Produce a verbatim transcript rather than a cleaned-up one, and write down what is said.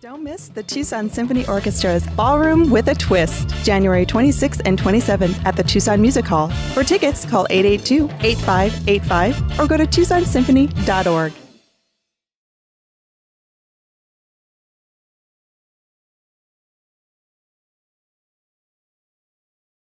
Don't miss the Tucson Symphony Orchestra's Ballroom with a Twist, January twenty-sixth and twenty-seventh at the Tucson Music Hall. For tickets, call eight eight two, eight five eight five or go to tucson symphony dot org.